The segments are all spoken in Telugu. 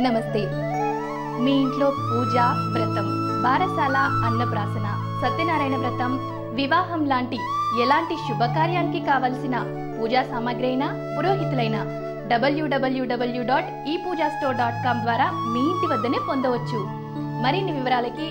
నమస్తే. మీ ఇంట్లో పూజ, వ్రతం, బారసాల, అన్నప్రాసన, సత్యనారాయణ వ్రతం, వివాహం లాంటి ఎలాంటి శుభకార్యానికి కావలసిన పూజా సామాగ్రి అయినా, పురోహితులైన www.epoojastore.com ద్వారా మీ ఇంటి వద్దనే పొందవచ్చు. మరిన్ని వివరాలకి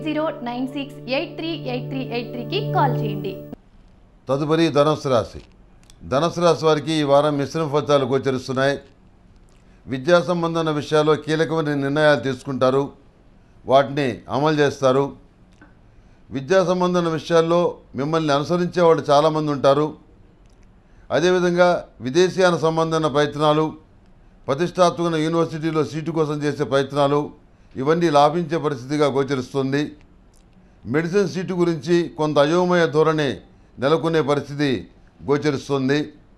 8096838383కి కాల్ చేయండి. తదుపరి ధనుస్సు రాశి. ధనుస్సు రాశి వారికి ఈ వారం మిశ్రమ ఫలితాలు గోచరిస్తున్నాయి. విద్యా సంబంధమైన విషయాల్లో కీలకమైన నిర్ణయాలు తీసుకుంటారు, వాటిని అమలు చేస్తారు. విద్యా సంబంధమైన విషయాల్లో మిమ్మల్ని అనుసరించే వాళ్ళు చాలామంది ఉంటారు. అదేవిధంగా విదేశీయాన సంబంధమైన ప్రయత్నాలు, ప్రతిష్టాత్మక యూనివర్సిటీలో సీటు కోసం చేసే ప్రయత్నాలు ఇవన్నీ లాభించే పరిస్థితిగా గోచరిస్తుంది. మెడిసిన్ సీటు గురించి కొంత అయోమయ ధోరణి నెలకొనే పరిస్థితి గోచరిస్తుంది.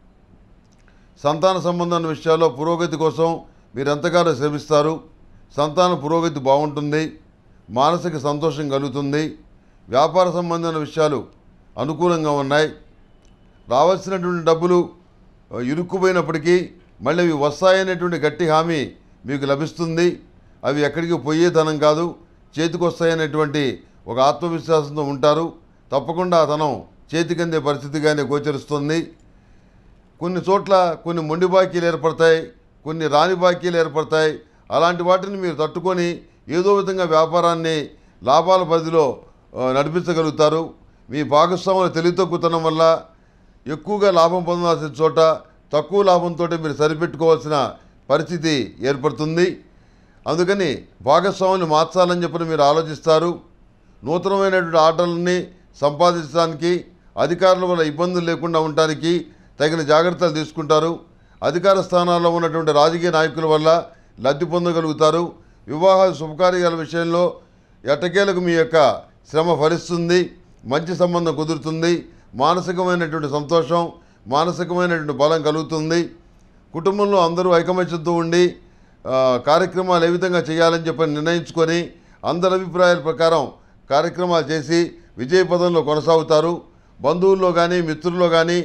సంతాన సంబంధమైన విషయాల్లో పురోగతి కోసం మీరు ఎంతగానో శ్రమిస్తారు. సంతాన పురోగతి బాగుంటుంది, మానసిక సంతోషం కలుగుతుంది. వ్యాపార సంబంధమైన విషయాలు అనుకూలంగా ఉన్నాయి. రావాల్సినటువంటి డబ్బులు ఇరుక్కుపోయినప్పటికీ మళ్ళీ అవి వస్తాయనేటువంటి గట్టి హామీ మీకు లభిస్తుంది. అవి ఎక్కడికి పోయే ధనం కాదు, చేతికి వస్తాయనేటువంటి ఒక ఆత్మవిశ్వాసంతో ఉంటారు. తప్పకుండా ఆ ధనం చేతికందే పరిస్థితిగానే గోచరిస్తుంది. కొన్ని చోట్ల కొన్ని మొండి బాకీలు ఏర్పడతాయి, కొన్ని రాని బాకీలు ఏర్పడతాయి. అలాంటి వాటిని మీరు తట్టుకొని ఏదో విధంగా వ్యాపారాన్ని లాభాల పరిధిలో నడిపించగలుగుతారు. మీ భాగస్వాముల తెలివితక్కువతనం వల్ల ఎక్కువగా లాభం పొందాల్సిన చోట తక్కువ లాభంతో మీరు సరిపెట్టుకోవాల్సిన పరిస్థితి ఏర్పడుతుంది. అందుకని భాగస్వాములు మార్చాలని చెప్పి మీరు ఆలోచిస్తారు. నూతనమైనటువంటి ఆటలని సంపాదించడానికి, అధికారుల వల్ల ఇబ్బందులు లేకుండా ఉండటానికి తగిన జాగ్రత్తలు తీసుకుంటారు. అధికార స్థానాల్లో ఉన్నటువంటి రాజకీయ నాయకుల వల్ల లబ్ధి పొందగలుగుతారు. వివాహ శుభకార్యాల విషయంలో ఎట్టకేలకు మీ యొక్క శ్రమ ఫలిస్తుంది. మంచి సంబంధం కుదురుతుంది. మానసికమైనటువంటి సంతోషం, మానసికమైనటువంటి బలం కలుగుతుంది. కుటుంబంలో అందరూ ఐకమత్యంతో ఉండి కార్యక్రమాలు ఏ విధంగా చేయాలని చెప్పి నిర్ణయించుకొని అందరి అభిప్రాయాల ప్రకారం కార్యక్రమాలు చేసి విజయపథంలో కొనసాగుతారు. బంధువుల్లో కానీ మిత్రుల్లో కానీ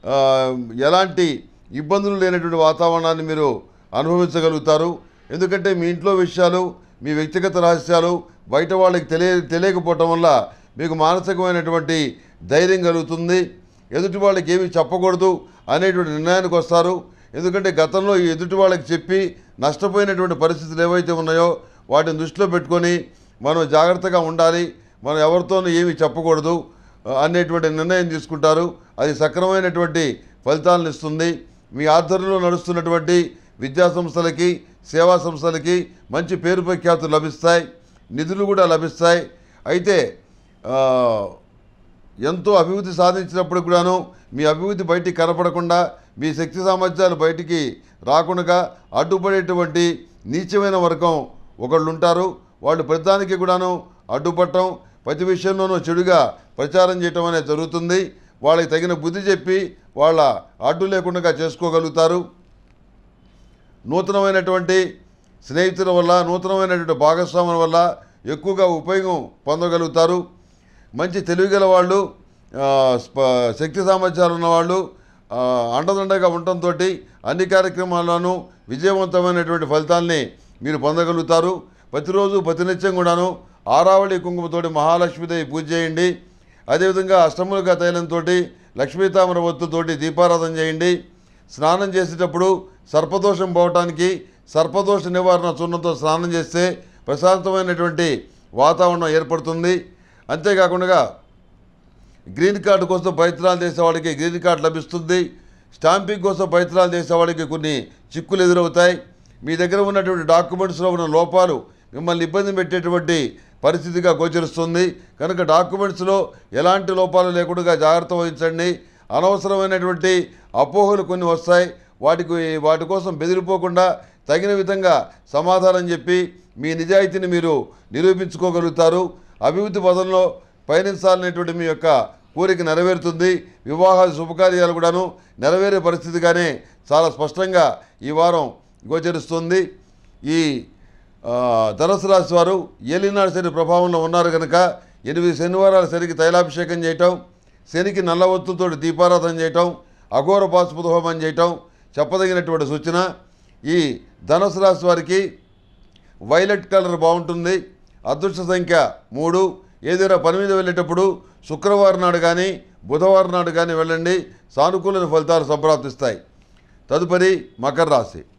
ఎలాంటి ఇబ్బందులు లేనటువంటి వాతావరణాన్ని మీరు అనుభవించగలుగుతారు. ఎందుకంటే మీ ఇంట్లో విషయాలు, మీ వ్యక్తిగత రహస్యాలు బయట వాళ్ళకి తెలియకపోవటం వల్ల మీకు మానసికమైనటువంటి ధైర్యం కలుగుతుంది. ఎదుటి వాళ్ళకి ఏమీ చెప్పకూడదు అనేటువంటి నిర్ణయానికి వస్తారు. ఎందుకంటే గతంలో ఈ ఎదుటి వాళ్ళకి చెప్పి నష్టపోయినటువంటి పరిస్థితులు ఏవైతే ఉన్నాయో వాటిని దృష్టిలో పెట్టుకొని మనం జాగ్రత్తగా ఉండాలి, మనం ఎవరితోనూ ఏమీ చెప్పకూడదు అనేటువంటి నిర్ణయం తీసుకుంటారు. అది సక్రమైనటువంటి ఫలితాలను ఇస్తుంది. మీ ఆధ్వర్యంలో నడుస్తున్నటువంటి విద్యా సంస్థలకి, సేవా సంస్థలకి మంచి పేరు ప్రఖ్యాతులు లభిస్తాయి, నిధులు కూడా లభిస్తాయి. అయితే ఎంతో అభివృద్ధి సాధించినప్పుడు కూడాను మీ అభివృద్ధి బయటికి కనపడకుండా, మీ శక్తి సామర్థ్యాలు బయటికి రాకుండా అడ్డుపడేటువంటి నీచమైన వర్గం ఒకళ్ళు ఉంటారు. వాళ్ళు ప్రతిదానికి కూడాను అడ్డుపడటం, ప్రతి విషయంలోనూ చెడుగా ప్రచారం చేయటం అనేది జరుగుతుంది. వాళ్ళకి తగిన బుద్ధి చెప్పి వాళ్ళ అడ్డు లేకుండా చేసుకోగలుగుతారు. నూతనమైనటువంటి స్నేహితుల వల్ల, నూతనమైనటువంటి భాగస్వాముల వల్ల ఎక్కువగా ఉపయోగం పొందగలుగుతారు. మంచి తెలివిగల వాళ్ళు, శక్తి సామర్థ్యాలు ఉన్నవాళ్ళు అండదండగా ఉండటంతో అన్ని కార్యక్రమాల్లోనూ విజయవంతమైనటువంటి ఫలితాల్ని మీరు పొందగలుగుతారు. ప్రతిరోజు ప్రతినిత్యం కూడాను ఆరావళి కుంకుమతోటి మహాలక్ష్మీదేవి పూజ చేయండి. అదేవిధంగా అష్టములుగా తైలంతో లక్ష్మీతామర ఒత్తుతోటి దీపారాధన చేయండి. స్నానం చేసేటప్పుడు సర్పదోషం పోవటానికి సర్పదోష నివారణ చూర్ణంతో స్నానం చేస్తే ప్రశాంతమైనటువంటి వాతావరణం ఏర్పడుతుంది. అంతేకాకుండా గ్రీన్ కార్డు కోసం ప్రయత్నాలు చేసేవాడికి గ్రీన్ కార్డు లభిస్తుంది. స్టాంపింగ్ కోసం ప్రయత్నాలు చేసేవాడికి కొన్ని చిక్కులు ఎదురవుతాయి. మీ దగ్గర ఉన్నటువంటి డాక్యుమెంట్స్లో ఉన్న లోపాలు మిమ్మల్ని ఇబ్బంది పెట్టేటువంటి పరిస్థితిగా గోచరిస్తుంది. కనుక డాక్యుమెంట్స్లో ఎలాంటి లోపాలు లేకుండా జాగ్రత్త వహించండి. అనవసరమైనటువంటి అపోహలు కొన్ని వస్తాయి. వాటి కోసం బెదిరిపోకుండా తగిన విధంగా సమాధానం చెప్పి మీ నిజాయితీని మీరు నిరూపించుకోగలుగుతారు. అభివృద్ధి పదంలో పయనించాలనేటువంటి మీ యొక్క కోరిక నెరవేరుతుంది. వివాహ శుభకార్యాలు కూడాను నెరవేరే పరిస్థితిగానే చాలా స్పష్టంగా ఈ వారం గోచరిస్తుంది. ఈ ధనుస్సు రాశి వారు ఏలినాడు శని ప్రభావంలో ఉన్నారు కనుక 8 శనివారాల శనికి తైలాభిషేకం చేయటం, శనికి నల్ల ఒత్తులతో దీపారాధన చేయటం, అఘోర పాశుపత హోమం చేయటం చెప్పదగినటువంటి సూచన. ఈ ధనుస్సు రాశి వారికి వైలెట్ కలర్ బాగుంటుంది. అదృష్ట సంఖ్య 3. ఏదైనా పని మీద వెళ్ళేటప్పుడు శుక్రవారం నాడు కానీ బుధవారం నాడు కానీ వెళ్ళండి, సానుకూల ఫలితాలు సంప్రాప్తిస్తాయి. తదుపరి మకర రాశి.